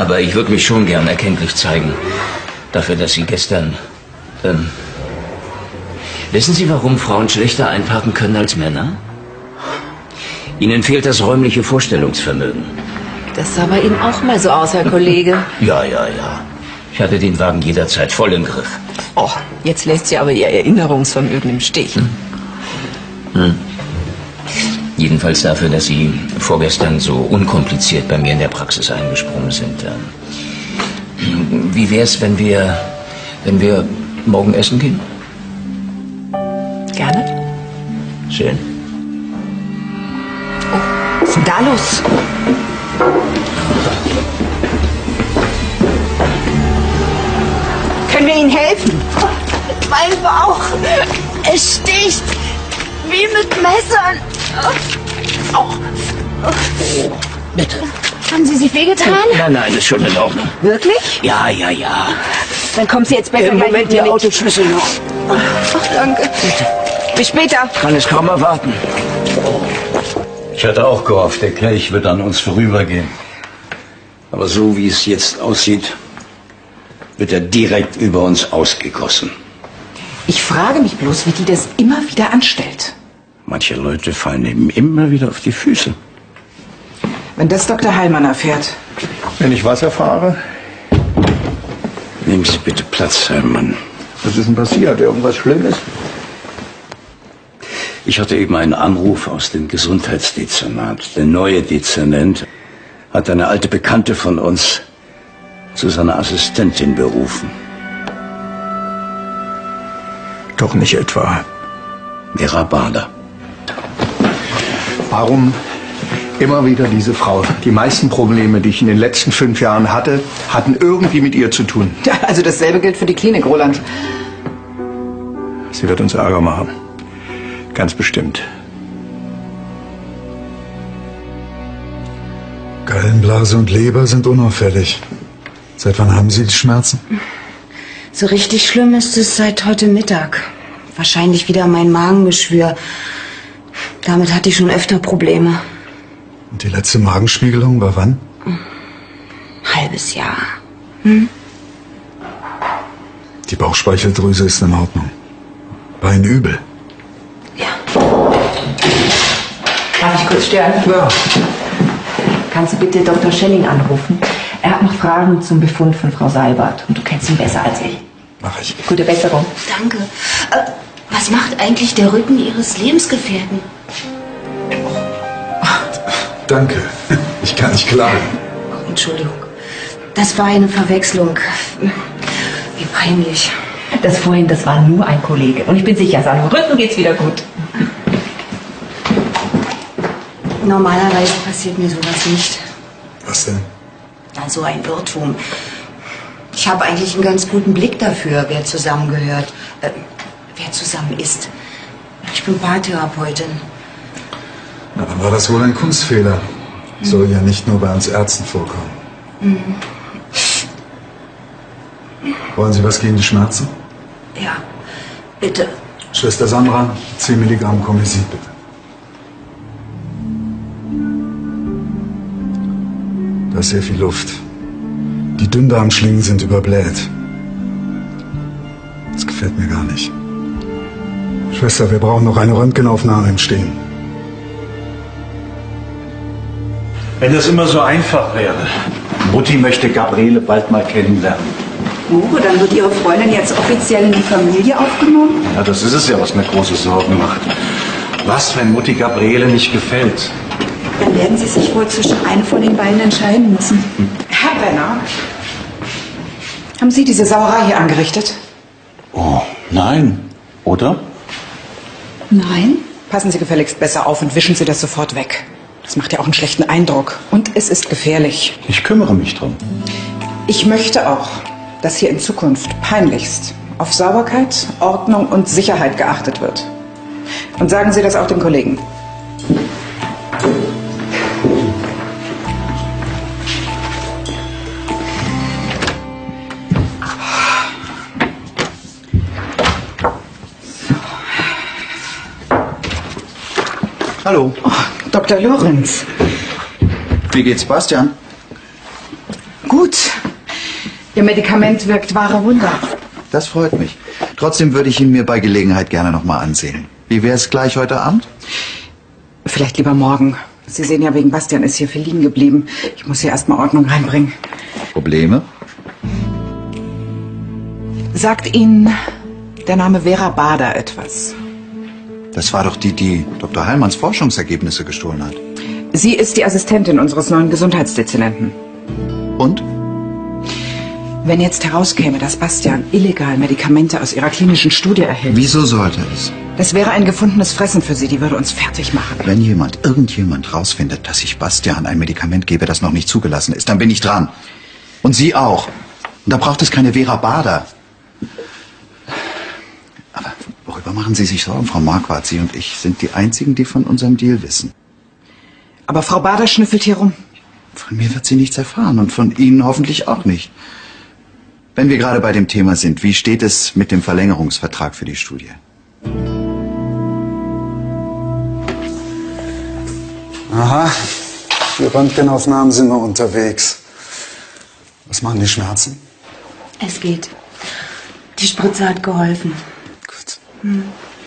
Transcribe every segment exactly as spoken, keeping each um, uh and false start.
Aber ich würde mich schon gern erkenntlich zeigen. Dafür, dass Sie gestern... Ähm, wissen Sie, warum Frauen schlechter einparken können als Männer? Ihnen fehlt das räumliche Vorstellungsvermögen. Das sah bei Ihnen auch mal so aus, Herr Kollege. Ja, ja, ja. Ich hatte den Wagen jederzeit voll im Griff. Oh, jetzt lässt Sie aber Ihr Erinnerungsvermögen im Stich. Hm. Hm. Jedenfalls dafür, dass Sie vorgestern so unkompliziert bei mir in der Praxis eingesprungen sind. Wie wär's, wenn wir, wenn wir morgen essen gehen? Gerne. Schön. Oh, was ist denn da los? Können wir Ihnen helfen? Mein Bauch, es sticht wie mit Messern. Oh. Oh. Bitte. Haben Sie sich wehgetan? Nein, nein, ist schon in Ordnung. Wirklich? Ja, ja, ja. Dann kommen Sie jetzt besser Im gleich Moment mit mir der mit. Autoschlüssel noch. Ach, danke. Bitte. Bis später. Kann es kaum erwarten. Ich hatte auch gehofft, der Kelch wird an uns vorübergehen. Aber so wie es jetzt aussieht, wird er direkt über uns ausgegossen. Ich frage mich bloß, wie die das immer wieder anstellt. Manche Leute fallen eben immer wieder auf die Füße. Wenn das Doktor Heilmann erfährt. Wenn ich was erfahre? Nehmen Sie bitte Platz, Heilmann. Was ist denn passiert? Irgendwas Schlimmes? Ich hatte eben einen Anruf aus dem Gesundheitsdezernat. Der neue Dezernent hat eine alte Bekannte von uns zu seiner Assistentin berufen. Doch nicht etwa. Vera Bader. Warum immer wieder diese Frau? Die meisten Probleme, die ich in den letzten fünf Jahren hatte, hatten irgendwie mit ihr zu tun. Ja, also dasselbe gilt für die Klinik, Roland. Sie wird uns Ärger machen. Ganz bestimmt. Gallenblase und Leber sind unauffällig. Seit wann haben Sie die Schmerzen? So richtig schlimm ist es seit heute Mittag. Wahrscheinlich wieder mein Magengeschwür. Damit hatte ich schon öfter Probleme. Und die letzte Magenspiegelung war wann? Halbes Jahr. Hm? Die Bauchspeicheldrüse ist in Ordnung. War Ihnen übel? Ja. Darf ich kurz stören? Ja. Kannst du bitte Doktor Schelling anrufen? Er hat noch Fragen zum Befund von Frau Seibert. Und du kennst ihn besser als ich. Mach ich. Gute Besserung. Danke. Äh, was macht eigentlich der Rücken Ihres Lebensgefährten? Danke. Ich kann nicht klagen. Oh, Entschuldigung. Das war eine Verwechslung. Wie peinlich. Das vorhin, das war nur ein Kollege. Und ich bin sicher, seinem Rücken geht's wieder gut. Normalerweise passiert mir sowas nicht. Was denn? Also ein Irrtum. Ich habe eigentlich einen ganz guten Blick dafür, wer zusammengehört, äh, wer zusammen ist. Ich bin Paartherapeutin. Na, dann war das wohl ein Kunstfehler. Soll ja nicht nur bei uns Ärzten vorkommen. Mhm. Wollen Sie was gegen die Schmerzen? Ja, bitte. Schwester Sandra, zehn Milligramm Komesid, bitte. Da ist sehr viel Luft. Die Dünndarmschlingen sind überbläht. Das gefällt mir gar nicht. Schwester, wir brauchen noch eine Röntgenaufnahme im Stehen. Wenn das immer so einfach wäre. Mutti möchte Gabriele bald mal kennenlernen. Oh, dann wird Ihre Freundin jetzt offiziell in die Familie aufgenommen? Ja, das ist es ja, was mir große Sorgen macht. Was, wenn Mutti Gabriele nicht gefällt? Dann werden Sie sich wohl zwischen einem von den beiden entscheiden müssen. Herr Brenner, haben Sie diese Sauerei hier angerichtet? Oh, nein. Oder? Nein. Passen Sie gefälligst besser auf und wischen Sie das sofort weg. Das macht ja auch einen schlechten Eindruck. Und es ist gefährlich. Ich kümmere mich drum. Ich möchte auch, dass hier in Zukunft peinlichst auf Sauberkeit, Ordnung und Sicherheit geachtet wird. Und sagen Sie das auch den Kollegen. Hallo. Oh, Doktor Lorenz. Wie geht's, Bastian? Gut. gut. Ihr Medikament wirkt wahre Wunder. Das freut mich. Trotzdem würde ich ihn mir bei Gelegenheit gerne noch mal ansehen. Wie wäre es gleich heute Abend? Vielleicht lieber morgen. Sie sehen ja, wegen Bastian ist hier viel liegen geblieben. Ich muss hier erstmal Ordnung reinbringen. Probleme? Sagt Ihnen der Name Vera Bader etwas? Das war doch die, die Doktor Heilmanns Forschungsergebnisse gestohlen hat. Sie ist die Assistentin unseres neuen Gesundheitsdezernenten. Und? Wenn jetzt herauskäme, dass Bastian illegal Medikamente aus ihrer klinischen Studie erhält. Wieso sollte es? Das wäre ein gefundenes Fressen für sie, die würde uns fertig machen. Wenn jemand, irgendjemand rausfindet, dass ich Bastian ein Medikament gebe, das noch nicht zugelassen ist, dann bin ich dran. Und Sie auch. Und da braucht es keine Vera Bader. Aber worüber machen Sie sich Sorgen, Frau Marquardt? Sie und ich sind die Einzigen, die von unserem Deal wissen. Aber Frau Bader schnüffelt hier rum. Von mir wird sie nichts erfahren und von Ihnen hoffentlich auch nicht. Wenn wir gerade bei dem Thema sind, wie steht es mit dem Verlängerungsvertrag für die Studie? Aha, die Röntgenaufnahmen sind noch unterwegs. Was machen die Schmerzen? Es geht. Die Spritze hat geholfen. Gut. Hm.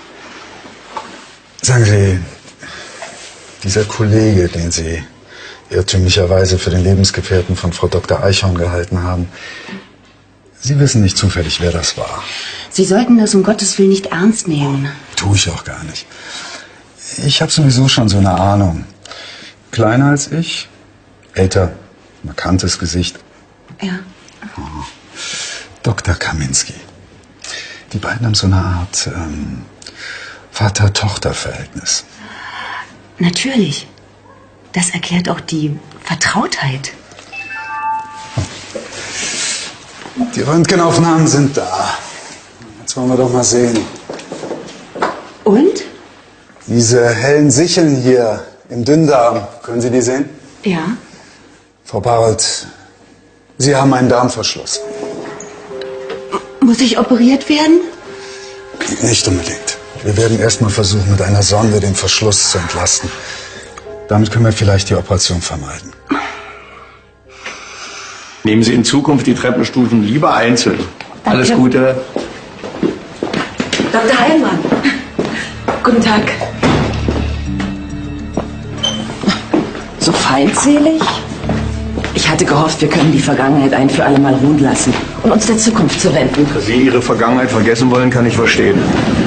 Sagen Sie, dieser Kollege, den Sie irrtümlicherweise für den Lebensgefährten von Frau Doktor Eichhorn gehalten haben, Sie wissen nicht zufällig, wer das war. Sie sollten das um Gottes Willen nicht ernst nehmen. Tue ich auch gar nicht. Ich habe sowieso schon so eine Ahnung. Kleiner als ich, älter, markantes Gesicht. Ja. Oh. Doktor Kaminski. Die beiden haben so eine Art ähm, Vater-Tochter-Verhältnis. Natürlich. Das erklärt auch die Vertrautheit. Die Röntgenaufnahmen sind da. Jetzt wollen wir doch mal sehen. Und? Diese hellen Sicheln hier im Dünndarm, können Sie die sehen? Ja. Frau Barold, Sie haben einen Darmverschluss. Muss ich operiert werden? Nicht unbedingt. Wir werden erstmal versuchen, mit einer Sonde den Verschluss zu entlasten. Damit können wir vielleicht die Operation vermeiden. Nehmen Sie in Zukunft die Treppenstufen lieber einzeln. Danke. Alles Gute. Doktor Heilmann. Guten Tag. So feindselig? Ich hatte gehofft, wir können die Vergangenheit ein für alle Mal ruhen lassen und uns der Zukunft zuwenden. Dass Sie Ihre Vergangenheit vergessen wollen, kann ich verstehen.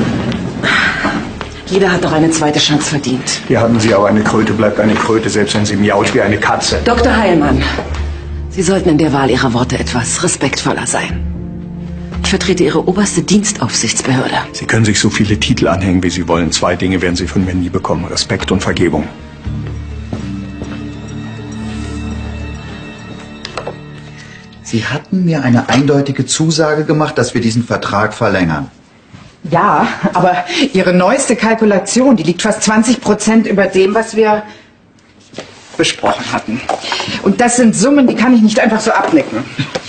Jeder hat doch eine zweite Chance verdient. Hier hatten Sie aber eine Kröte, bleibt eine Kröte, selbst wenn sie miaut wie eine Katze. Doktor Heilmann, Sie sollten in der Wahl Ihrer Worte etwas respektvoller sein. Ich vertrete Ihre oberste Dienstaufsichtsbehörde. Sie können sich so viele Titel anhängen, wie Sie wollen. Zwei Dinge werden Sie von mir nie bekommen. Respekt und Vergebung. Sie hatten mir eine eindeutige Zusage gemacht, dass wir diesen Vertrag verlängern. Ja, aber Ihre neueste Kalkulation, die liegt fast zwanzig Prozent über dem, was wir besprochen hatten. Und das sind Summen, die kann ich nicht einfach so abnicken.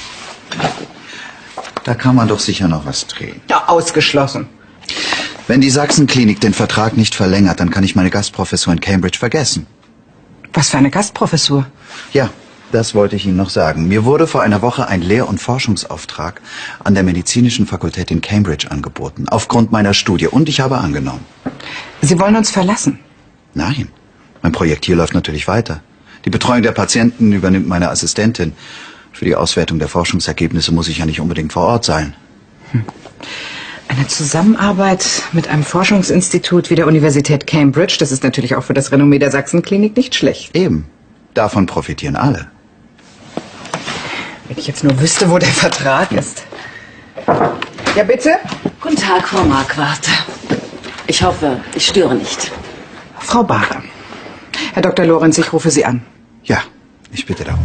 Da kann man doch sicher noch was drehen. Ja, ausgeschlossen. Wenn die Sachsenklinik den Vertrag nicht verlängert, dann kann ich meine Gastprofessur in Cambridge vergessen. Was für eine Gastprofessur? Ja, das wollte ich Ihnen noch sagen. Mir wurde vor einer Woche ein Lehr- und Forschungsauftrag an der Medizinischen Fakultät in Cambridge angeboten, aufgrund meiner Studie. Und ich habe angenommen. Sie wollen uns verlassen? Nein, mein Projekt hier läuft natürlich weiter. Die Betreuung der Patienten übernimmt meine Assistentin. Für die Auswertung der Forschungsergebnisse muss ich ja nicht unbedingt vor Ort sein. Hm. Eine Zusammenarbeit mit einem Forschungsinstitut wie der Universität Cambridge, das ist natürlich auch für das Renommee der Sachsenklinik nicht schlecht. Eben. Davon profitieren alle. Wenn ich jetzt nur wüsste, wo der Vertrag ist. Ja, bitte? Guten Tag, Frau Marquardt. Ich hoffe, ich störe nicht. Frau Bader. Herr Doktor Lorenz, ich rufe Sie an. Ja, ich bitte darum.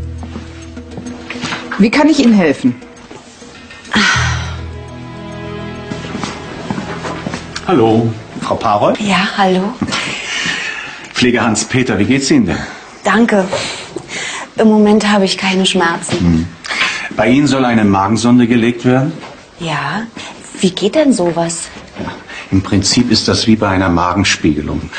Wie kann ich Ihnen helfen? Hallo, Frau Parold? Ja, hallo. Pfleger Hans-Peter, wie geht's Ihnen denn? Danke. Im Moment habe ich keine Schmerzen. Hm. Bei Ihnen soll eine Magensonde gelegt werden? Ja, wie geht denn sowas? Ja, im Prinzip ist das wie bei einer Magenspiegelung.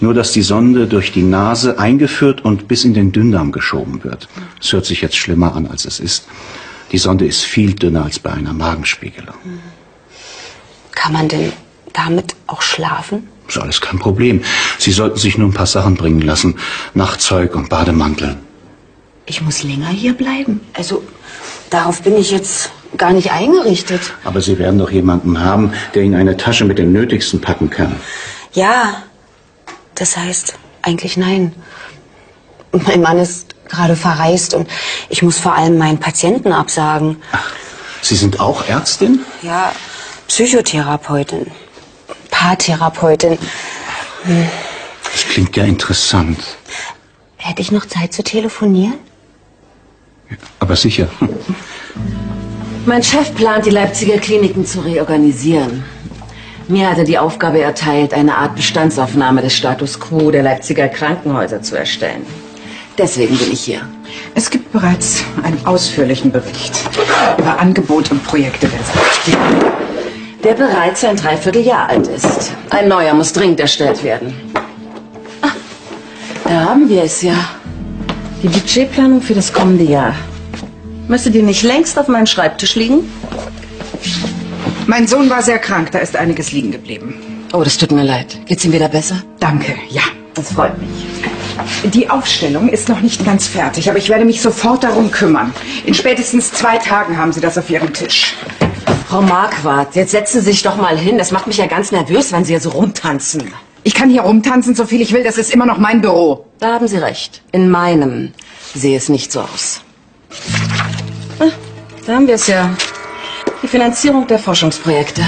Nur, dass die Sonde durch die Nase eingeführt und bis in den Dünndarm geschoben wird. Es hört sich jetzt schlimmer an, als es ist. Die Sonde ist viel dünner als bei einer Magenspiegelung. Kann man denn damit auch schlafen? Ist alles kein Problem. Sie sollten sich nur ein paar Sachen bringen lassen. Nachtzeug und Bademantel. Ich muss länger hier bleiben. Also, darauf bin ich jetzt gar nicht eingerichtet. Aber Sie werden doch jemanden haben, der Ihnen eine Tasche mit dem Nötigsten packen kann. Ja, das heißt eigentlich nein. Mein Mann ist gerade verreist und ich muss vor allem meinen Patienten absagen. Ach, Sie sind auch Ärztin? Ja, Psychotherapeutin, Paartherapeutin. Hm. Das klingt ja interessant. Hätte ich noch Zeit zu telefonieren? Aber sicher. Mein Chef plant, die Leipziger Kliniken zu reorganisieren. Mir hat er die Aufgabe erteilt, eine Art Bestandsaufnahme des Status quo der Leipziger Krankenhäuser zu erstellen. Deswegen bin ich hier. Es gibt bereits einen ausführlichen Bericht über Angebote und Projekte der Klinik, der bereits ein Dreivierteljahr alt ist. Ein neuer muss dringend erstellt werden. Ah, da haben wir es ja. Die Budgetplanung für das kommende Jahr. Müsste die nicht längst auf meinem Schreibtisch liegen? Mein Sohn war sehr krank, da ist einiges liegen geblieben. Oh, das tut mir leid. Geht's ihm wieder besser? Danke, ja. Das freut mich. Die Aufstellung ist noch nicht ganz fertig, aber ich werde mich sofort darum kümmern. In spätestens zwei Tagen haben Sie das auf Ihrem Tisch. Frau Marquardt, jetzt setzen Sie sich doch mal hin. Das macht mich ja ganz nervös, wenn Sie hier so rumtanzen. Ich kann hier rumtanzen, so viel ich will. Das ist immer noch mein Büro. Da haben Sie recht. In meinem sehe es nicht so aus. Ah, da haben wir es ja. Die Finanzierung der Forschungsprojekte.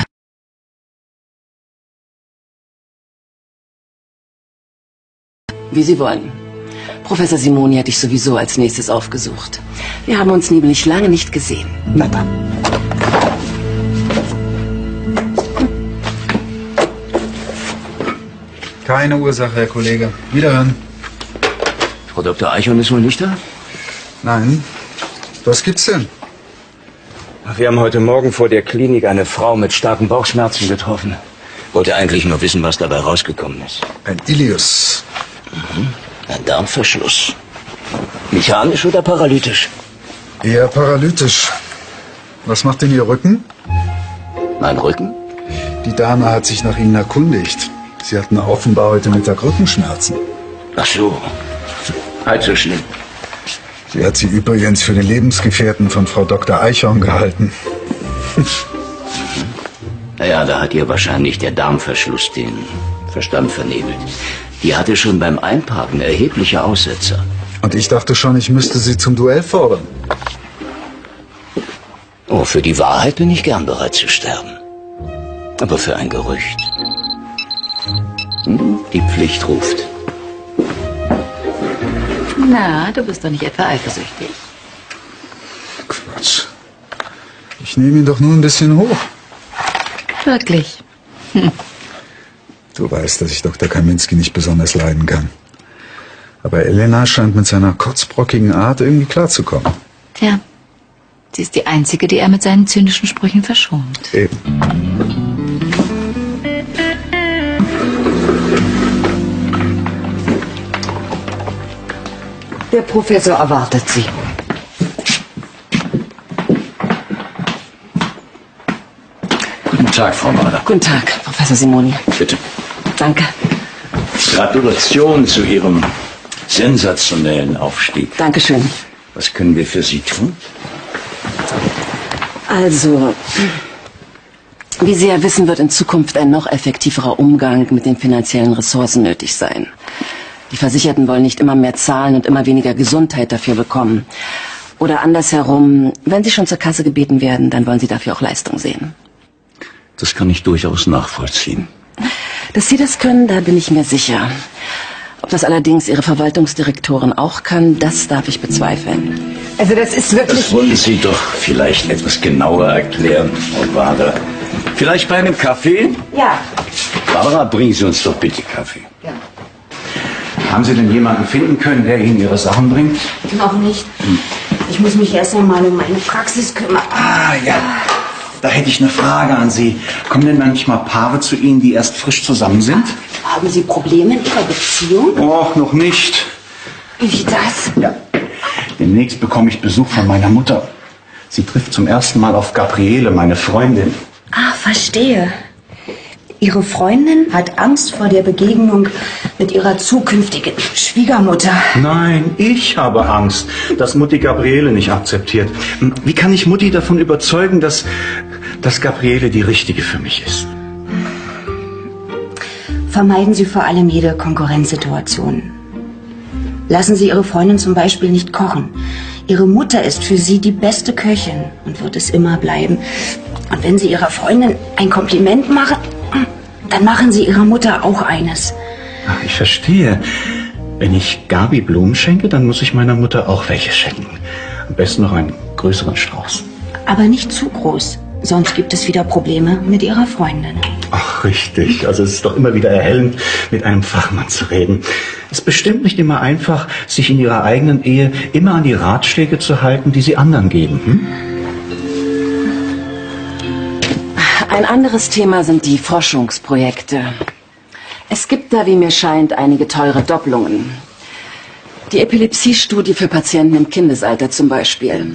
Wie Sie wollen. Professor Simoni hatte ich sowieso als nächstes aufgesucht. Wir haben uns nämlich lange nicht gesehen. Na dann. Keine Ursache, Herr Kollege. Wiederhören. Frau Doktor Eichhorn ist wohl nicht da? Nein. Was gibt's denn? Wir haben heute Morgen vor der Klinik eine Frau mit starken Bauchschmerzen getroffen. Wollte eigentlich nur wissen, was dabei rausgekommen ist. Ein Ileus. Mhm. Ein Darmverschluss. Mechanisch oder paralytisch? Eher paralytisch. Was macht denn Ihr Rücken? Mein Rücken? Die Dame hat sich nach Ihnen erkundigt. Sie hatten offenbar heute Mittag Rückenschmerzen. Ach so. Halb so schlimm. Sie hat sie übrigens für den Lebensgefährten von Frau Doktor Eichhorn gehalten. Naja, da hat ihr wahrscheinlich der Darmverschluss den Verstand vernebelt. Die hatte schon beim Einparken erhebliche Aussetzer. Und ich dachte schon, ich müsste sie zum Duell fordern. Oh, für die Wahrheit bin ich gern bereit zu sterben. Aber für ein Gerücht. Hm, die Pflicht ruft. Na, du bist doch nicht etwa eifersüchtig. Quatsch. Ich nehme ihn doch nur ein bisschen hoch. Wirklich? Hm. Du weißt, dass ich Doktor Kaminski nicht besonders leiden kann. Aber Elena scheint mit seiner kotzbrockigen Art irgendwie klarzukommen. Tja, sie ist die Einzige, die er mit seinen zynischen Sprüchen verschont. Eben. Der Professor erwartet Sie. Guten Tag, Frau Bader. Guten Tag, Professor Simoni. Bitte. Danke. Gratulation zu Ihrem sensationellen Aufstieg. Dankeschön. Was können wir für Sie tun? Also, wie Sie ja wissen, wird in Zukunft ein noch effektiverer Umgang mit den finanziellen Ressourcen nötig sein. Die Versicherten wollen nicht immer mehr zahlen und immer weniger Gesundheit dafür bekommen. Oder andersherum, wenn sie schon zur Kasse gebeten werden, dann wollen sie dafür auch Leistung sehen. Das kann ich durchaus nachvollziehen. Dass Sie das können, da bin ich mir sicher. Ob das allerdings Ihre Verwaltungsdirektorin auch kann, das darf ich bezweifeln. Also das ist wirklich... Das wollen Sie doch vielleicht etwas genauer erklären, Frau Bader. Vielleicht bei einem Kaffee? Ja. Barbara, bringen Sie uns doch bitte Kaffee. Ja. Haben Sie denn jemanden finden können, der Ihnen Ihre Sachen bringt? Noch nicht. Ich muss mich erst einmal um meine Praxis kümmern. Ah, ja. Da hätte ich eine Frage an Sie. Kommen denn manchmal Paare zu Ihnen, die erst frisch zusammen sind? Haben Sie Probleme in Ihrer Beziehung? Och, noch nicht. Wie das? Ja. Demnächst bekomme ich Besuch von meiner Mutter. Sie trifft zum ersten Mal auf Gabriele, meine Freundin. Ah, verstehe. Ihre Freundin hat Angst vor der Begegnung mit ihrer zukünftigen Schwiegermutter. Nein, ich habe Angst, dass Mutti Gabriele nicht akzeptiert. Wie kann ich Mutti davon überzeugen, dass, dass Gabriele die Richtige für mich ist? Vermeiden Sie vor allem jede Konkurrenzsituation. Lassen Sie Ihre Freundin zum Beispiel nicht kochen. Ihre Mutter ist für Sie die beste Köchin und wird es immer bleiben. Und wenn Sie Ihrer Freundin ein Kompliment machen, dann machen Sie Ihrer Mutter auch eines. Ach, ich verstehe. Wenn ich Gabi Blumen schenke, dann muss ich meiner Mutter auch welche schenken. Am besten noch einen größeren Strauß. Aber nicht zu groß, sonst gibt es wieder Probleme mit Ihrer Freundin. Ach, richtig. Also es ist doch immer wieder erhellend, mit einem Fachmann zu reden. Es ist bestimmt nicht immer einfach, sich in ihrer eigenen Ehe immer an die Ratschläge zu halten, die sie anderen geben. Hm? Ein anderes Thema sind die Forschungsprojekte. Es gibt da, wie mir scheint, einige teure Doppelungen. Die Epilepsie-Studie für Patienten im Kindesalter zum Beispiel.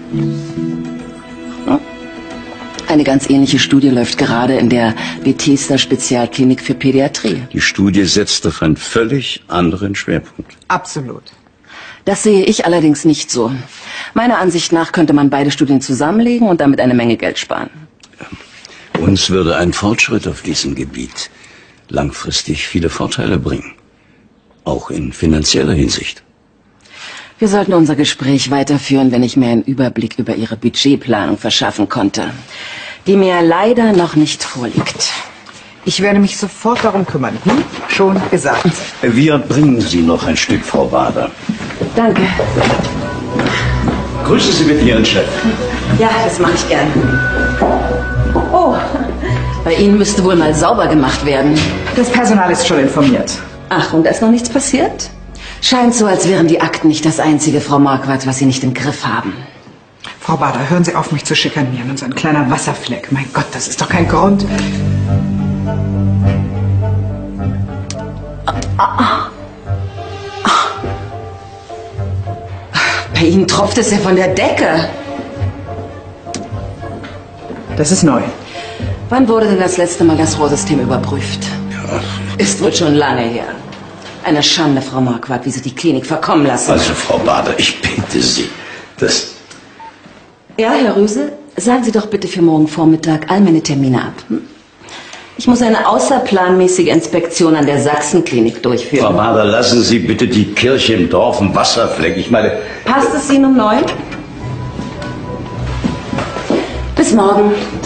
Eine ganz ähnliche Studie läuft gerade in der Bethesda Spezialklinik für Pädiatrie. Die Studie setzt auf einen völlig anderen Schwerpunkt. Absolut. Das sehe ich allerdings nicht so. Meiner Ansicht nach könnte man beide Studien zusammenlegen und damit eine Menge Geld sparen. Uns würde ein Fortschritt auf diesem Gebiet langfristig viele Vorteile bringen. Auch in finanzieller Hinsicht. Wir sollten unser Gespräch weiterführen, wenn ich mir einen Überblick über Ihre Budgetplanung verschaffen konnte, die mir leider noch nicht vorliegt. Ich werde mich sofort darum kümmern. Hm? Schon gesagt. Wir bringen Sie noch ein Stück, Frau Bader. Danke. Grüßen Sie bitte Ihren Chef. Ja, das mache ich gern. Oh, bei Ihnen müsste wohl mal sauber gemacht werden. Das Personal ist schon informiert. Ach, und da ist noch nichts passiert? Scheint so, als wären die Akten nicht das einzige, Frau Marquardt, was Sie nicht im Griff haben. Frau Bader, hören Sie auf, mich zu schikanieren. Und so ein kleiner Wasserfleck. Mein Gott, das ist doch kein Grund. Bei Ihnen tropft es ja von der Decke. Das ist neu. Wann wurde denn das letzte Mal das Rohrsystem überprüft? Ja. Ist wohl schon lange her. Eine Schande, Frau Marquardt, wie Sie die Klinik verkommen lassen. Also, Frau Bader, ich bitte Sie, das... Ja, Herr Rüse, sagen Sie doch bitte für morgen Vormittag all meine Termine ab. Hm? Ich muss eine außerplanmäßige Inspektion an der Sachsenklinik durchführen. Frau Bader, lassen Sie bitte die Kirche im Dorf einen Wasserfleck. Ich meine... Passt es Ihnen um neun? Bis morgen.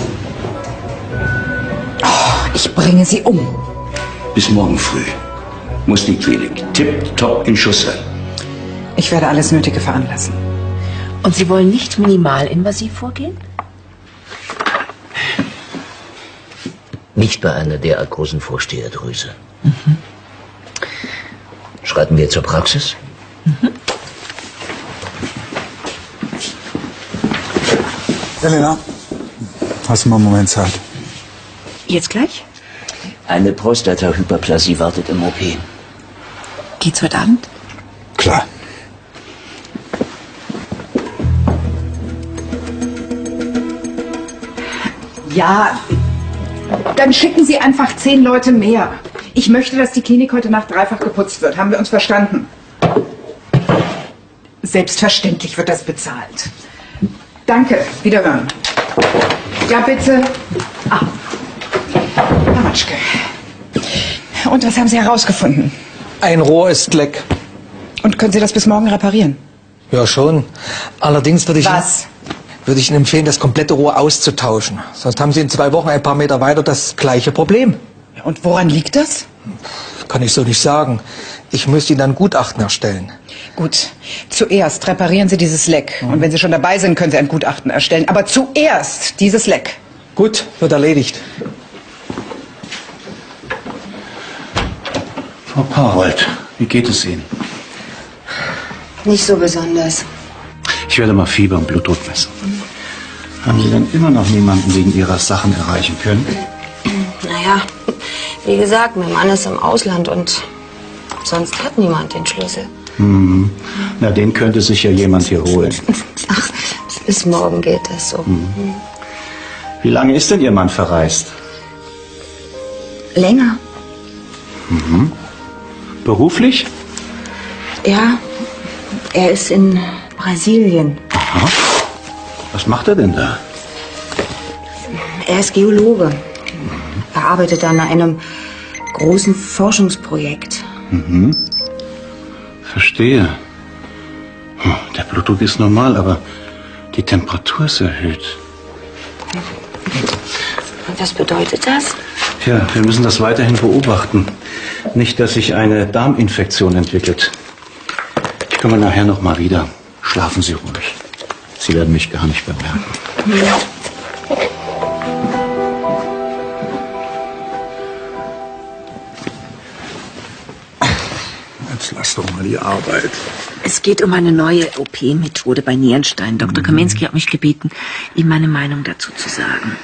Oh, ich bringe Sie um. Bis morgen früh muss die Klinik tipptopp in Schuss sein. Ich werde alles Nötige veranlassen. Und Sie wollen nicht minimalinvasiv vorgehen? Nicht bei einer derart großen Vorsteherdrüse. Mhm. Schreiten wir zur Praxis? Mhm. Elena, hast du mal einen Moment Zeit? Jetzt gleich? Eine Prostatahyperplasie wartet im O P. Geht's heute Abend? Klar. Ja, dann schicken Sie einfach zehn Leute mehr. Ich möchte, dass die Klinik heute Nacht dreifach geputzt wird. Haben wir uns verstanden? Selbstverständlich wird das bezahlt. Danke, wiederhören. Ja, bitte. Ah, Herr Matschke. Und was haben Sie herausgefunden? Ein Rohr ist leck. Und können Sie das bis morgen reparieren? Ja, schon. Allerdings würde ich... Was? würde ich Ihnen empfehlen, das komplette Rohr auszutauschen. Sonst haben Sie in zwei Wochen ein paar Meter weiter das gleiche Problem. Und woran liegt das? Kann ich so nicht sagen. Ich müsste Ihnen dann ein Gutachten erstellen. Gut. Zuerst reparieren Sie dieses Leck. Mhm. Und wenn Sie schon dabei sind, können Sie ein Gutachten erstellen. Aber zuerst dieses Leck. Gut, wird erledigt. Frau Parold, wie geht es Ihnen? Nicht so besonders. Ich werde mal Fieber und Blutdruck messen. Haben Sie denn immer noch niemanden wegen Ihrer Sachen erreichen können? Naja, Wie gesagt, mein Mann ist im Ausland und sonst hat niemand den Schlüssel. Hm. Na, den könnte sich ja jemand hier holen. Ach, bis morgen geht das so. Hm. Wie lange ist denn Ihr Mann verreist? Länger. Mhm. Beruflich? Ja, er ist in Brasilien. Aha. Was macht er denn da? Er ist Geologe. Er arbeitet an einem großen Forschungsprojekt. Mhm. Verstehe. Hm, der Blutdruck ist normal, aber die Temperatur ist erhöht. Und was bedeutet das? Ja, wir müssen das weiterhin beobachten. Nicht, dass sich eine Darminfektion entwickelt. Ich komme nachher noch mal wieder. Schlafen Sie ruhig. Sie werden mich gar nicht bemerken. Ja. Jetzt lass doch mal die Arbeit. Es geht um eine neue O P-Methode bei Nierenstein. Doktor Mhm. Kaminski hat mich gebeten, ihm meine Meinung dazu zu sagen.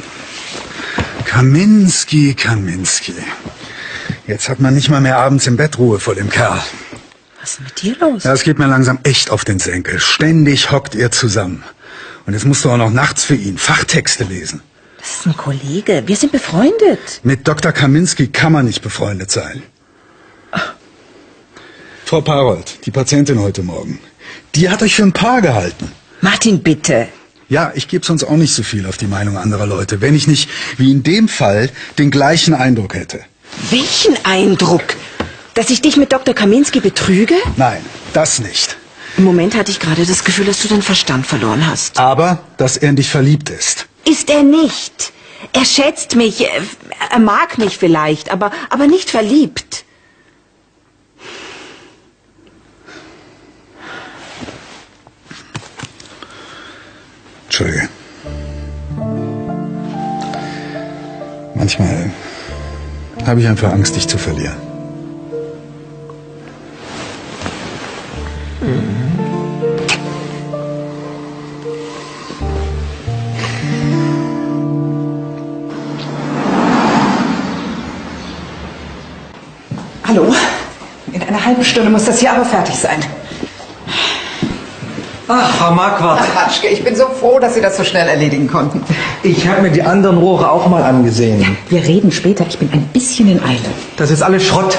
Kaminski, Kaminski. Jetzt hat man nicht mal mehr abends im Bett Ruhe vor dem Kerl. Was ist mit dir los? Ja, es geht mir langsam echt auf den Senkel. Ständig hockt ihr zusammen. Und jetzt musst du auch noch nachts für ihn Fachtexte lesen. Das ist ein Kollege. Wir sind befreundet. Mit Doktor Kaminski kann man nicht befreundet sein. Ach. Frau Parold, die Patientin heute Morgen, die hat euch für ein Paar gehalten. Martin, bitte. Ja, ich gebe sonst auch nicht so viel auf die Meinung anderer Leute, wenn ich nicht, wie in dem Fall, den gleichen Eindruck hätte. Welchen Eindruck? Dass ich dich mit Doktor Kaminski betrüge? Nein, das nicht. Im Moment hatte ich gerade das Gefühl, dass du den Verstand verloren hast. Aber, dass er in dich verliebt ist. Ist er nicht. Er schätzt mich, er mag mich vielleicht, aber, aber nicht verliebt. Entschuldige. Manchmal habe ich einfach Angst, dich zu verlieren. Hallo? In einer halben Stunde muss das hier aber fertig sein. Ach, Frau Marquardt. Ach, Matschke, ich bin so froh, dass Sie das so schnell erledigen konnten. Ich habe mir die anderen Rohre auch mal angesehen. Wir reden später. Ich bin ein bisschen in Eile. Das ist alles Schrott.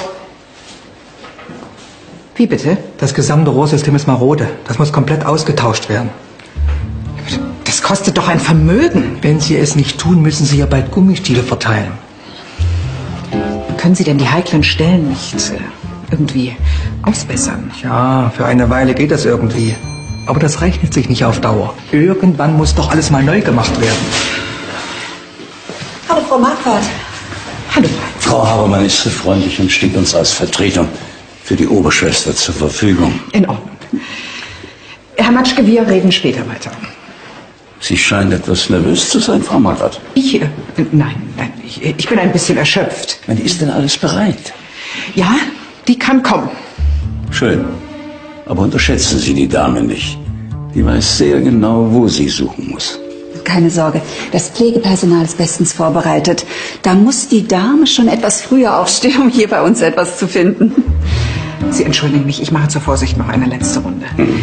Wie bitte? Das gesamte Rohrsystem ist marode. Das muss komplett ausgetauscht werden. Das kostet doch ein Vermögen. Wenn Sie es nicht tun, müssen Sie ja bald Gummistiefel verteilen. Können Sie denn die heiklen Stellen nicht äh, irgendwie ausbessern? Ja, für eine Weile geht das irgendwie. Aber das rechnet sich nicht auf Dauer. Irgendwann muss doch alles mal neu gemacht werden. Hallo, Frau Marquardt. Hallo. Frau Habermann ist so freundlich und steht uns als Vertretung für die Oberschwester zur Verfügung. In Ordnung. Herr Matschke, wir reden später weiter. Sie scheinen etwas nervös zu sein, Frau Marquardt. Ich? Äh, nein, nein, ich, ich bin ein bisschen erschöpft. Wann ist denn alles bereit? Ja, die kann kommen. Schön. Aber unterschätzen Sie die Dame nicht. Die weiß sehr genau, wo sie suchen muss. Keine Sorge, das Pflegepersonal ist bestens vorbereitet. Da muss die Dame schon etwas früher aufstehen, um hier bei uns etwas zu finden. Sie entschuldigen mich, ich mache zur Vorsicht noch eine letzte Runde. Hm.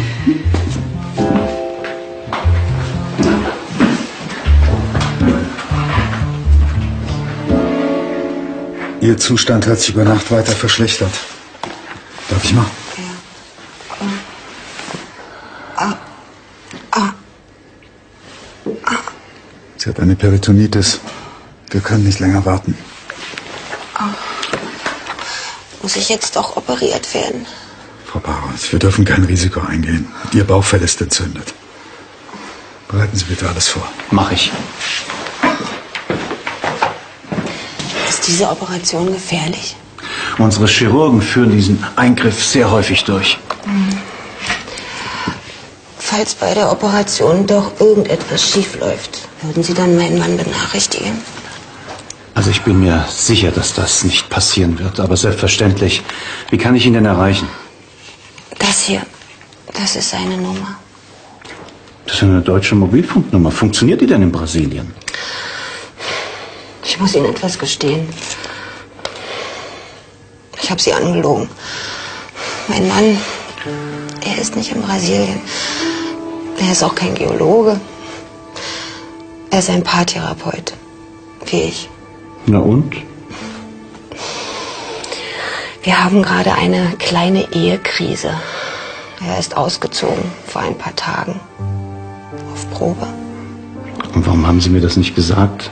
Ihr Zustand hat sich über Nacht weiter verschlechtert. Darf ich mal? Ah. Ah. Ah. Sie hat eine Peritonitis. Wir können nicht länger warten. Ah. Muss ich jetzt doch operiert werden? Frau Barros, wir dürfen kein Risiko eingehen. Ihr Bauchfell ist entzündet. Bereiten Sie bitte alles vor. Mach ich. Ist diese Operation gefährlich? Unsere Chirurgen führen diesen Eingriff sehr häufig durch. Hm. Falls bei der Operation doch irgendetwas schief läuft, würden Sie dann meinen Mann benachrichtigen? Also ich bin mir sicher, dass das nicht passieren wird. Aber selbstverständlich. Wie kann ich ihn denn erreichen? Das hier, das ist seine Nummer. Das ist eine deutsche Mobilfunknummer. Funktioniert die denn in Brasilien? Ich muss Ihnen etwas gestehen. Ich habe sie angelogen. Mein Mann, er ist nicht in Brasilien. Er ist auch kein Geologe. Er ist ein Paartherapeut, wie ich. Na und? Wir haben gerade eine kleine Ehekrise. Er ist ausgezogen vor ein paar Tagen. Auf Probe. Und warum haben Sie mir das nicht gesagt?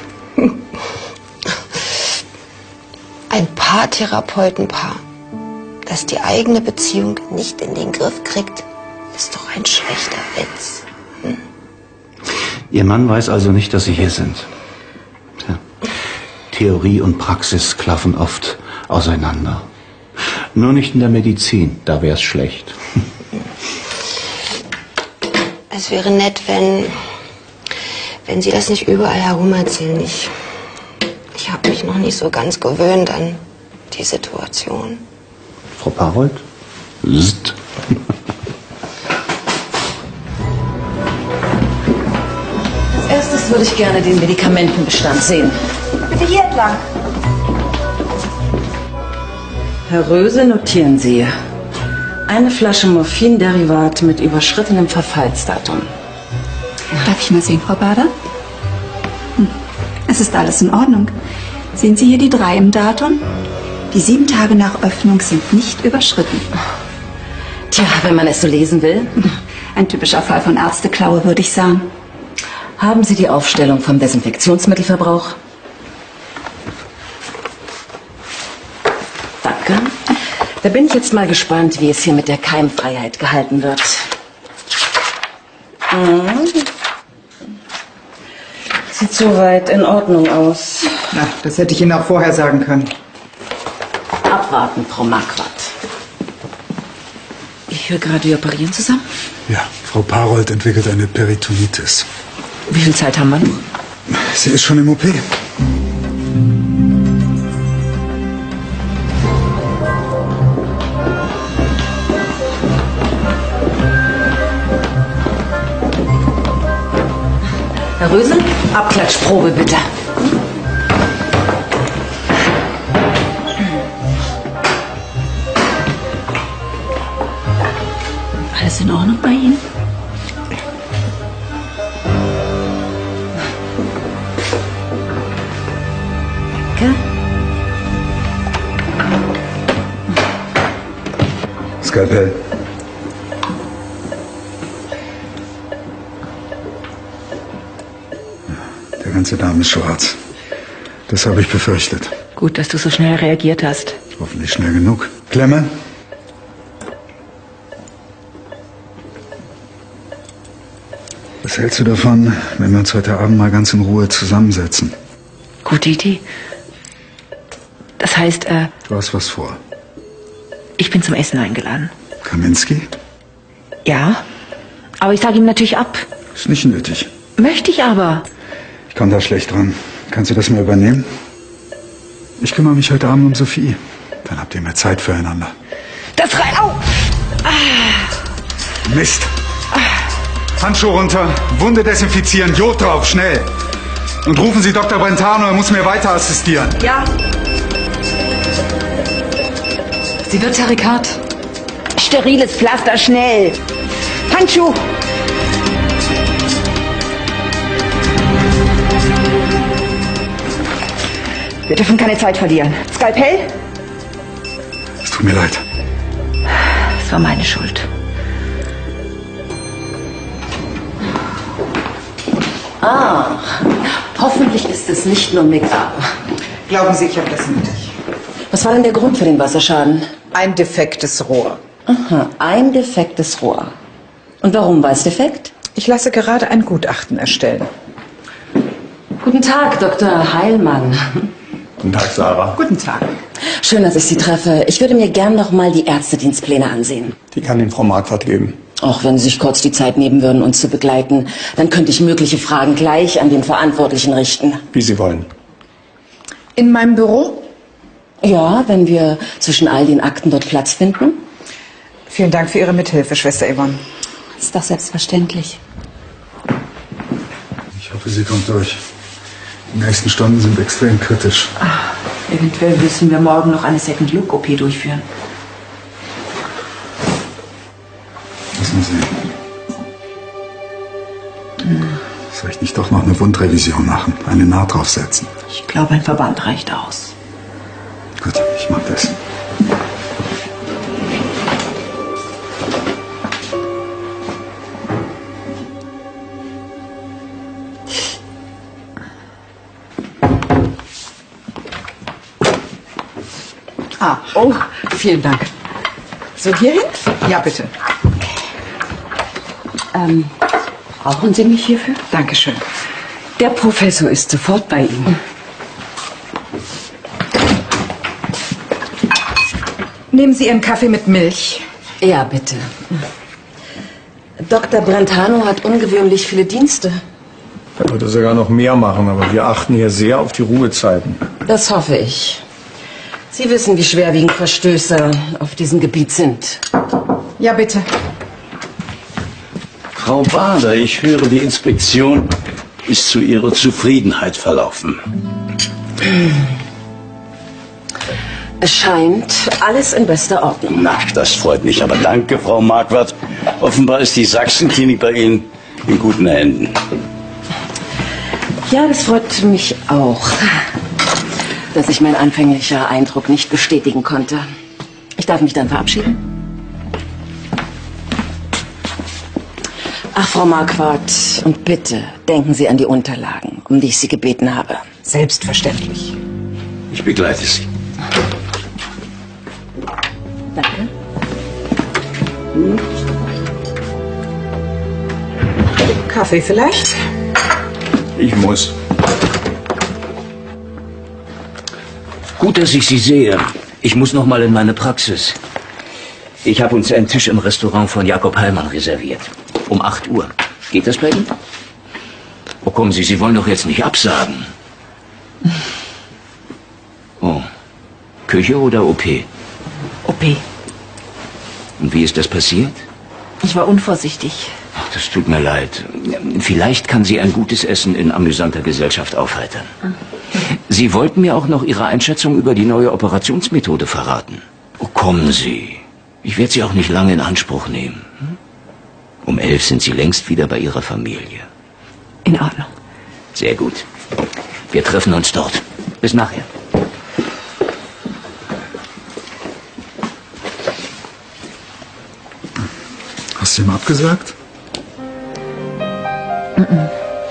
Ein Paartherapeutenpaar, das die eigene Beziehung nicht in den Griff kriegt, ist doch ein schlechter Witz. Hm? Ihr Mann weiß also nicht, dass Sie hier sind. Tja. Theorie und Praxis klaffen oft auseinander. Nur nicht in der Medizin, da wär's schlecht. Es wäre nett, wenn, wenn Sie das nicht überall herum erzählen. Ich, ich habe mich noch nicht so ganz gewöhnt an die Situation. Frau Parold? Zzt. Als erstes würde ich gerne den Medikamentenbestand sehen. Bitte hier entlang. Herr Röse, notieren Sie. Eine Flasche Morphinderivat mit überschrittenem Verfallsdatum. Darf ich mal sehen, Frau Bader? Hm. Es ist alles in Ordnung. Sehen Sie hier die drei im Datum? Die sieben Tage nach Öffnung sind nicht überschritten. Tja, wenn man es so lesen will. Ein typischer Fall von Ärzteklaue, würde ich sagen. Haben Sie die Aufstellung vom Desinfektionsmittelverbrauch? Danke. Da bin ich jetzt mal gespannt, wie es hier mit der Keimfreiheit gehalten wird. Mhm. Sieht soweit in Ordnung aus. Na, das hätte ich Ihnen auch vorher sagen können. Abwarten, Frau Marquardt. Ich höre gerade, wir operieren zusammen. Ja, Frau Parold entwickelt eine Peritonitis. Wie viel Zeit haben wir noch? Sie ist schon im O P. Herr Rösel, Abklatschprobe bitte. Alles in Ordnung bei Ihnen? Danke. Skalpell. Der ganze Darm ist schwarz. Das habe ich befürchtet. Gut, dass du so schnell reagiert hast. Hoffentlich schnell genug. Klemme? Was hältst du davon, wenn wir uns heute Abend mal ganz in Ruhe zusammensetzen? Gute Idee. Das heißt, äh, Du hast was vor. ich bin zum Essen eingeladen. Kaminski? Ja, aber ich sage ihm natürlich ab. Ist nicht nötig. Möchte ich aber. Ich komme da schlecht dran. Kannst du das mal übernehmen? Ich kümmere mich heute Abend um Sophie. Dann habt ihr mehr Zeit füreinander. Das rein. Au! Ah. Mist! Handschuhe runter, Wunde desinfizieren, Jod drauf, schnell! Und rufen Sie Doktor Brentano, er muss mir weiter assistieren. Ja. Sie wird Tarikat. Steriles Pflaster, schnell. Handschuh. Wir dürfen keine Zeit verlieren. Skalpell? Es tut mir leid. Es war meine Schuld. Ah, hoffentlich ist es nicht nur Make-up. Glauben Sie, ich habe das nötig. Was war denn der Grund für den Wasserschaden? Ein defektes Rohr. Aha, ein defektes Rohr. Und warum war es defekt? Ich lasse gerade ein Gutachten erstellen. Guten Tag, Doktor Heilmann. Guten Tag, Sarah. Guten Tag. Schön, dass ich Sie treffe. Ich würde mir gern noch mal die Ärztedienstpläne ansehen. Die kann Ihnen Frau Marquardt geben. Auch wenn Sie sich kurz die Zeit nehmen würden, uns zu begleiten, dann könnte ich mögliche Fragen gleich an den Verantwortlichen richten. Wie Sie wollen. In meinem Büro? Ja, wenn wir zwischen all den Akten dort Platz finden. Vielen Dank für Ihre Mithilfe, Schwester Yvonne. Ist doch selbstverständlich. Ich hoffe, sie kommt durch. Die nächsten Stunden sind extrem kritisch. Eventuell müssen wir morgen noch eine Second-Look-O P durchführen. Wissen Sie, soll ich nicht doch noch eine Wundrevision machen, eine Naht draufsetzen? Ich glaube, ein Verband reicht aus. Gut, ich mach das. Ah, oh, vielen Dank. So, hierhin? Ja, bitte. Ähm, brauchen Sie mich hierfür? Dankeschön. Der Professor ist sofort bei Ihnen. Nehmen Sie Ihren Kaffee mit Milch. Ja, bitte. Doktor Brentano hat ungewöhnlich viele Dienste. Er würde sogar noch mehr machen, aber wir achten hier sehr auf die Ruhezeiten. Das hoffe ich. Sie wissen, wie schwerwiegend Verstöße auf diesem Gebiet sind. Ja, bitte. Frau Bader, ich höre, die Inspektion ist zu Ihrer Zufriedenheit verlaufen. Es scheint alles in bester Ordnung. Na, das freut mich. Aber danke, Frau Marquardt. Offenbar ist die Sachsenklinik bei Ihnen in guten Händen. Ja, das freut mich auch, dass ich mein anfänglicher Eindruck nicht bestätigen konnte. Ich darf mich dann verabschieden. Ach, Frau Marquardt, und bitte denken Sie an die Unterlagen, um die ich Sie gebeten habe. Selbstverständlich. Ich begleite Sie. Danke. Hm. Kaffee vielleicht? Ich muss. Gut, dass ich Sie sehe. Ich muss noch mal in meine Praxis. Ich habe uns einen Tisch im Restaurant von Jakob Heilmann reserviert. Um acht Uhr. Geht das bei Ihnen? Oh, kommen Sie, Sie wollen doch jetzt nicht absagen. Oh. Küche oder O P? O P. Und wie ist das passiert? Ich war unvorsichtig. Ach, das tut mir leid. Vielleicht kann sie ein gutes Essen in amüsanter Gesellschaft aufheitern. Sie wollten mir auch noch Ihre Einschätzung über die neue Operationsmethode verraten. Oh, kommen Sie. Ich werde Sie auch nicht lange in Anspruch nehmen. Um elf sind Sie längst wieder bei Ihrer Familie. In Ordnung. Sehr gut. Wir treffen uns dort. Bis nachher. Hast du ihm abgesagt? Mm-mm.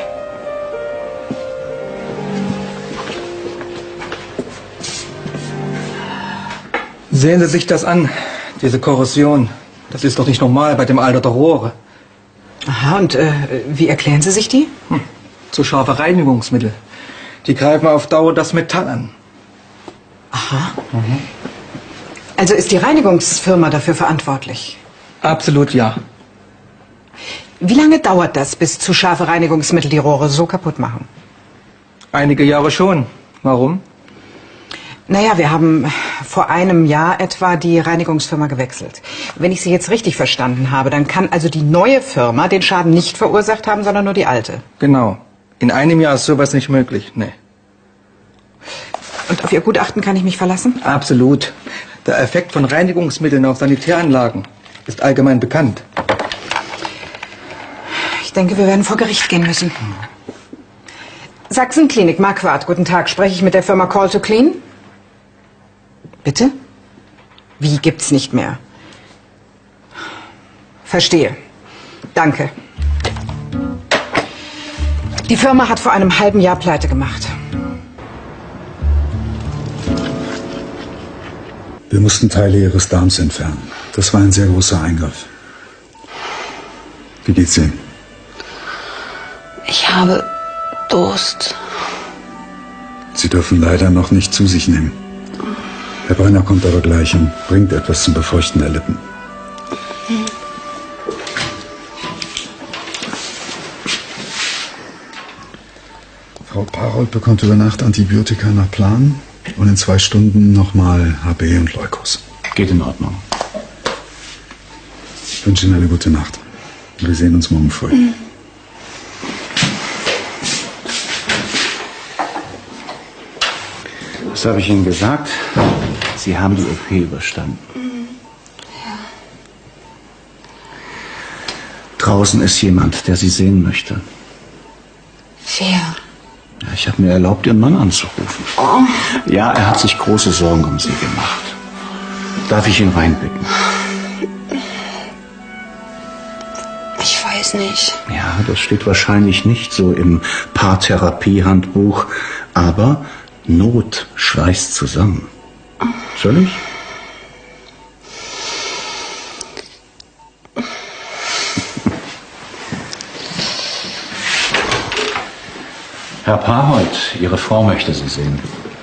Sehen Sie sich das an, diese Korrosion. Das ist doch nicht normal bei dem Alter der Rohre. Aha, und äh, wie erklären Sie sich die? Hm. Zu scharfe Reinigungsmittel. Die greifen auf Dauer das Metall an. Aha. Mhm. Also ist die Reinigungsfirma dafür verantwortlich? Absolut ja. Wie lange dauert das, bis zu scharfe Reinigungsmittel die Rohre so kaputt machen? Einige Jahre schon. Warum? Naja, wir haben vor einem Jahr etwa die Reinigungsfirma gewechselt. Wenn ich Sie jetzt richtig verstanden habe, dann kann also die neue Firma den Schaden nicht verursacht haben, sondern nur die alte. Genau. In einem Jahr ist sowas nicht möglich. Nee. Und auf Ihr Gutachten kann ich mich verlassen? Absolut. Der Effekt von Reinigungsmitteln auf Sanitäranlagen ist allgemein bekannt. Ich denke, wir werden vor Gericht gehen müssen. Sachsenklinik, Marquardt, guten Tag. Spreche ich mit der Firma Call to Clean? Bitte? Wie gibt's nicht mehr? Verstehe. Danke. Die Firma hat vor einem halben Jahr pleite gemacht. Wir mussten Teile ihres Darms entfernen. Das war ein sehr großer Eingriff. Wie geht's Ihnen? Ich habe Durst. Sie dürfen leider noch nicht zu sich nehmen. Herr Brenner kommt aber gleich und bringt etwas zum Befeuchten der Lippen. Hm. Frau Parold bekommt über Nacht Antibiotika nach Plan und in zwei Stunden nochmal H B und Leukos. Geht in Ordnung. Ich wünsche Ihnen eine gute Nacht. Wir sehen uns morgen früh. Hm. Was Was habe ich Ihnen gesagt? Sie haben die O P überstanden. Ja. Draußen ist jemand, der Sie sehen möchte. Wer? Ja, ich habe mir erlaubt, Ihren Mann anzurufen. Oh. Ja, er hat sich große Sorgen um Sie gemacht. Darf ich ihn reinbitten? Ich weiß nicht. Ja, das steht wahrscheinlich nicht so im Paartherapie-Handbuch, aber Not schweißt zusammen. Soll ich? Herr Parholt, Ihre Frau möchte Sie sehen.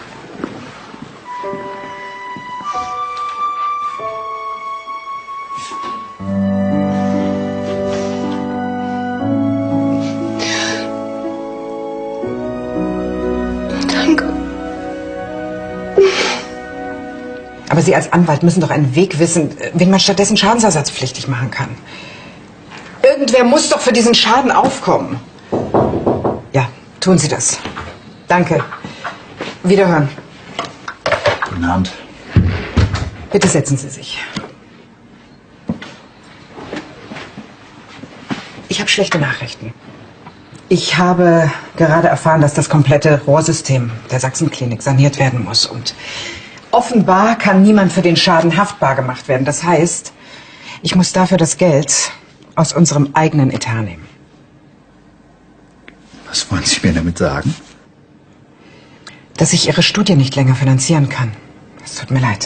Aber Sie als Anwalt müssen doch einen Weg wissen, wen man stattdessen schadensersatzpflichtig machen kann. Irgendwer muss doch für diesen Schaden aufkommen. Ja, tun Sie das. Danke. Wiederhören. Guten Abend. Bitte setzen Sie sich. Ich habe schlechte Nachrichten. Ich habe gerade erfahren, dass das komplette Rohrsystem der Sachsenklinik saniert werden muss. Und offenbar kann niemand für den Schaden haftbar gemacht werden. Das heißt, ich muss dafür das Geld aus unserem eigenen Etat nehmen. Was wollen Sie mir damit sagen? Dass ich Ihre Studie nicht länger finanzieren kann. Es tut mir leid.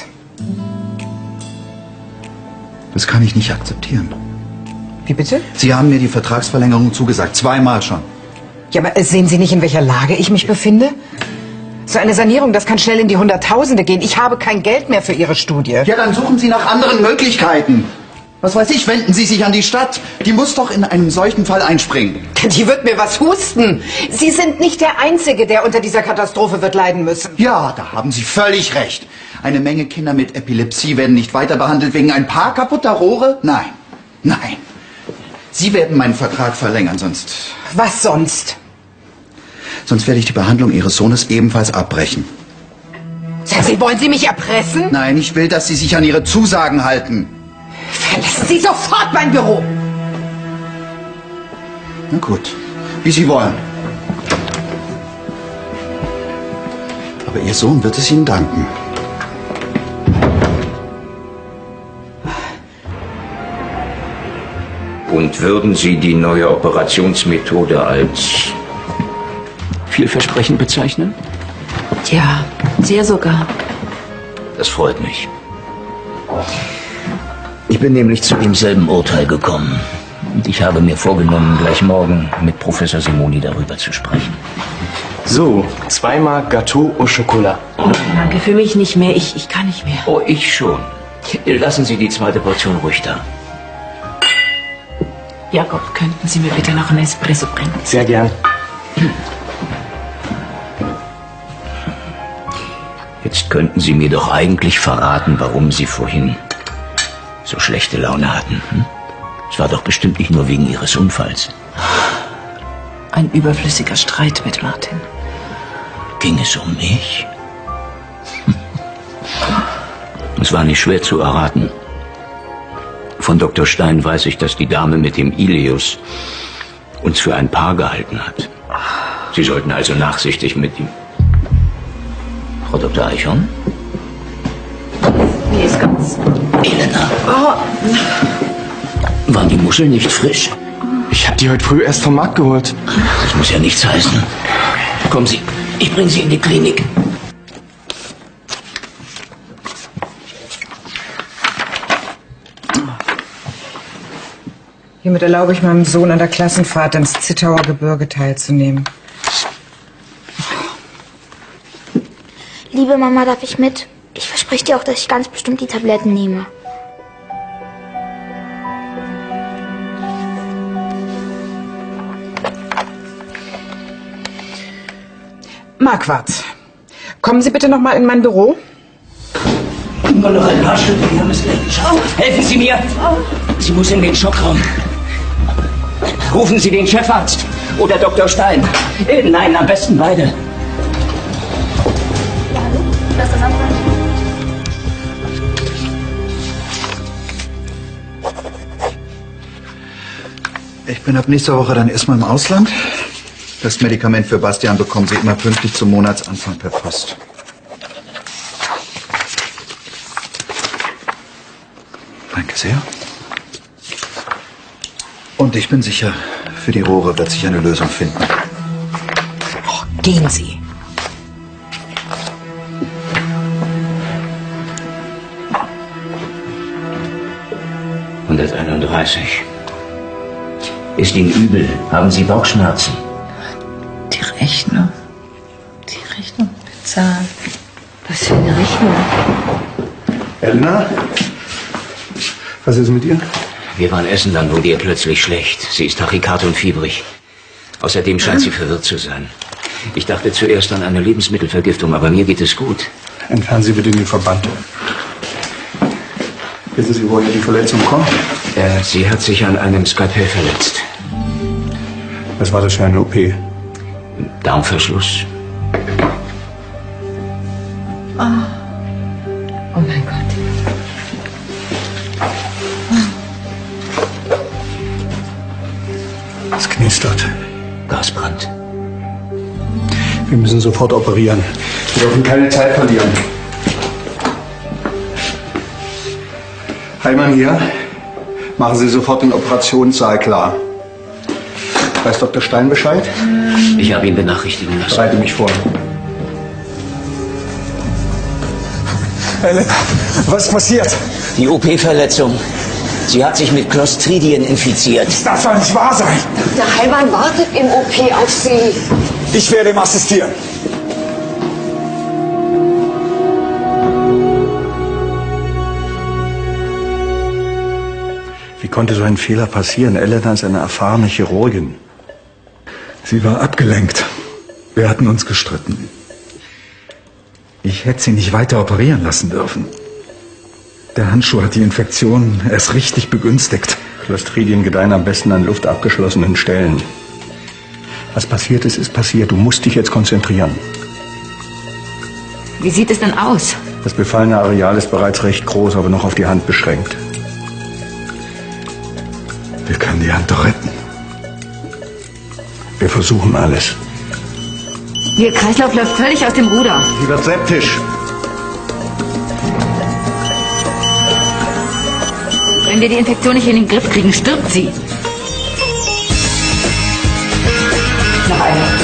Das kann ich nicht akzeptieren. Wie bitte? Sie haben mir die Vertragsverlängerung zugesagt, zweimal schon. Ja, aber sehen Sie nicht, in welcher Lage ich mich befinde? So eine Sanierung, das kann schnell in die Hunderttausende gehen. Ich habe kein Geld mehr für Ihre Studie. Ja, dann suchen Sie nach anderen Möglichkeiten. Was weiß ich, wenden Sie sich an die Stadt. Die muss doch in einem solchen Fall einspringen. Die wird mir was husten. Sie sind nicht der Einzige, der unter dieser Katastrophe wird leiden müssen. Ja, da haben Sie völlig recht. Eine Menge Kinder mit Epilepsie werden nicht weiter behandelt wegen ein paar kaputter Rohre? Nein, nein. Sie werden meinen Vertrag verlängern, sonst... Was sonst? Sonst werde ich die Behandlung Ihres Sohnes ebenfalls abbrechen. Sie, wollen Sie mich erpressen? Nein, ich will, dass Sie sich an Ihre Zusagen halten. Verlassen Sie sofort mein Büro! Na gut, wie Sie wollen. Aber Ihr Sohn wird es Ihnen danken. Und würden Sie die neue Operationsmethode als vielversprechend bezeichnen? Ja, sehr sogar. Das freut mich. Ich bin nämlich zu demselben Urteil gekommen. Und ich habe mir vorgenommen, gleich morgen mit Professor Simoni darüber zu sprechen. So, zweimal Gâteau au Chocolat. Danke, für mich nicht mehr. Ich, ich kann nicht mehr. Oh, ich schon. Lassen Sie die zweite Portion ruhig da. Jakob, könnten Sie mir bitte noch einen Espresso bringen? Sehr gern. Jetzt könnten Sie mir doch eigentlich verraten, warum Sie vorhin so schlechte Laune hatten. Hm? Es war doch bestimmt nicht nur wegen Ihres Unfalls. Ein überflüssiger Streit mit Martin. Ging es um mich? Es war nicht schwer zu erraten. Von Doktor Stein weiß ich, dass die Dame mit dem Ileus uns für ein Paar gehalten hat. Sie sollten also nachsichtig mit ihm. Frau Doktor Eichhorn? Nee, ist ganz... Elena. Oh. Waren die Muscheln nicht frisch? Ich habe die heute früh erst vom Markt geholt. Das muss ja nichts heißen. Kommen Sie, ich bringe Sie in die Klinik. Hiermit erlaube ich meinem Sohn an der Klassenfahrt ins Zittauer Gebirge teilzunehmen. Liebe Mama, darf ich mit? Ich verspreche dir auch, dass ich ganz bestimmt die Tabletten nehme. Marquardt, kommen Sie bitte noch mal in mein Büro. Nur noch ein paar Schritte, wir müssen schauen. Helfen Sie mir! Sie muss in den Schockraum. Rufen Sie den Chefarzt oder Doktor Stein. Nein, am besten beide. bin ab nächster Woche dann erstmal im Ausland. Das Medikament für Bastian bekommen Sie immer pünktlich zum Monatsanfang per Post. Danke sehr. Und ich bin sicher, für die Rohre wird sich eine Lösung finden. Oh, gehen Sie. hunderteinunddreißig. Ist Ihnen übel? Haben Sie Bauchschmerzen? Die Rechnung. Die Rechnung bezahlen. Was für eine Rechnung? Elena? Was ist mit ihr? Wir waren essen, dann wurde ihr plötzlich schlecht. Sie ist tachykard und fiebrig. Außerdem scheint sie verwirrt zu sein. Ich dachte zuerst an eine Lebensmittelvergiftung, aber mir geht es gut. Entfernen Sie bitte den Verband. Wissen Sie, woher die Verletzung kommt? Äh, sie hat sich an einem Skalpell verletzt. Was war das für eine O P? Darmverschluss. Oh, oh mein Gott. Es knistert. Gasbrand. Wir müssen sofort operieren. Wir dürfen keine Zeit verlieren. Heimann hier. Machen Sie sofort den Operationssaal klar. Weiß Doktor Stein Bescheid? Ich habe ihn benachrichtigen lassen. Bereite mich vor. Elena, was ist passiert? Die O P-Verletzung. Sie hat sich mit Clostridien infiziert. Das darf doch nicht wahr sein. Doktor Heimann wartet im O P auf Sie. Ich werde ihm assistieren. Wie konnte so ein Fehler passieren? Elena ist eine erfahrene Chirurgin. Sie war abgelenkt. Wir hatten uns gestritten. Ich hätte sie nicht weiter operieren lassen dürfen. Der Handschuh hat die Infektion erst richtig begünstigt. Clostridien gedeihen am besten an luftabgeschlossenen Stellen. Was passiert ist, ist passiert. Du musst dich jetzt konzentrieren. Wie sieht es denn aus? Das befallene Areal ist bereits recht groß, aber noch auf die Hand beschränkt. Wir können die Hand doch retten. Wir versuchen alles. Ihr Kreislauf läuft völlig aus dem Ruder. Sie wird septisch. Wenn wir die Infektion nicht in den Griff kriegen, stirbt sie. Noch eine.